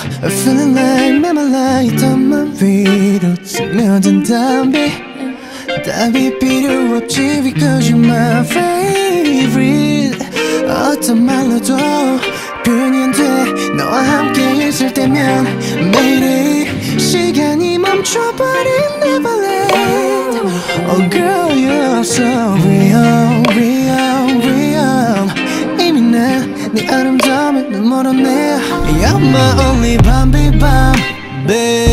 I'm feeling like memorized on my 위로 스며든 담비 답이 필요 없지 because you're my favorite 어떤 말로도 표현이 안 돼 너와 함께 있을 때면 매일이 시간이 멈춰버린 Neverland Oh girl you're so real real real 이미 난 네 아름다움에 눈멀었네 You're my only Bambi Bambi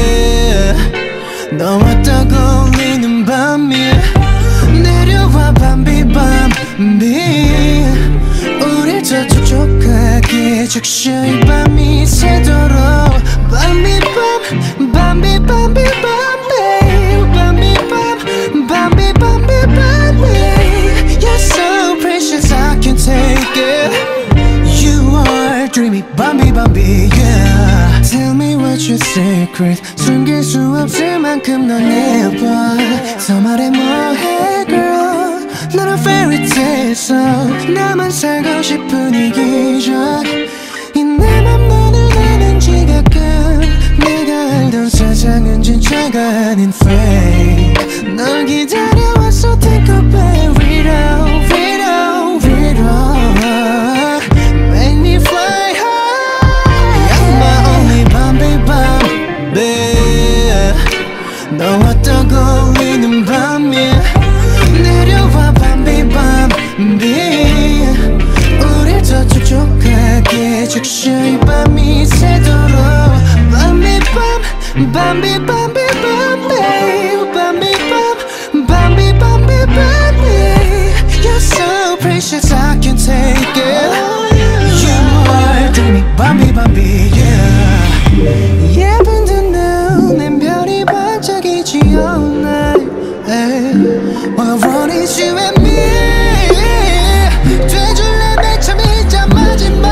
너와 떠올리는 밤이 내려와 Bambi Bambi 우릴 더 촉촉하게 적셔 이 밤이 새도록 Bambi Bambi Bambi Bambi Bambi Bambi Bambi Bambi You're so precious I can't take it You are dreamy Bambi Bambi yeah Tell me what's your secret 숨길 수 없을 만큼 넌 예뻐 더 말해 뭐해 girl 넌 a fairy tale so 나만 살고 싶은 이 기적 이 내 맘 너를 아는 지각감 내가 알던 세상은 진짜가 아닌 fake 널 기다려왔어 take a back read out read out read out make me fly high You're my only Bambi Bambi 너와 떠올리는 밤이야 내려와 Bambi Bambi 우릴 더 촉촉하게 적셔 이 밤이 새도록 Bambi Bambi Bambi Bambi Bambi Bambi Bambi Bambi You're so precious I can't take it You are dreamy Bambi Bambi yeah 예쁜 듯 눈엔 별이 반짝이지 all night All I want is you and me 돼줄래 맨 처음이자 마지막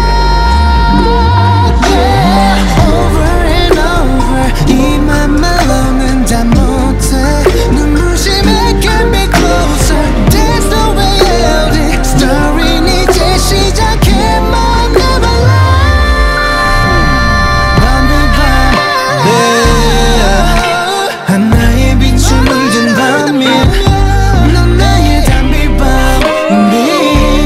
Yeah Over and over 이 맘만로는 다 못해 눈부심에 can be closer There's no way out it Story는 이제 시작해 my Neverland Bambi Bambi 하나의 빛을 물든 밤이야 넌 나의 Bambi Bambi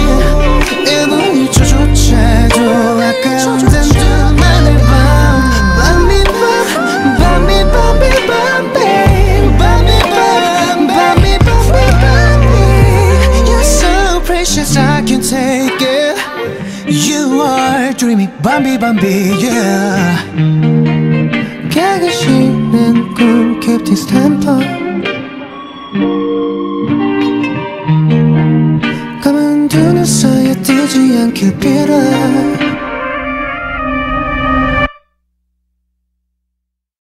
1분 1초조차도 아까운단 두만의 밤 Bambi Bambi Bambi Bambi Bambi Bambi Bambi Bambi You're so precious I can't take it You are dreamy Bambi Bambi yeah 가기 싫은 꿈 keep this tempo 가만두는 사이에 뜨지 않길 빌어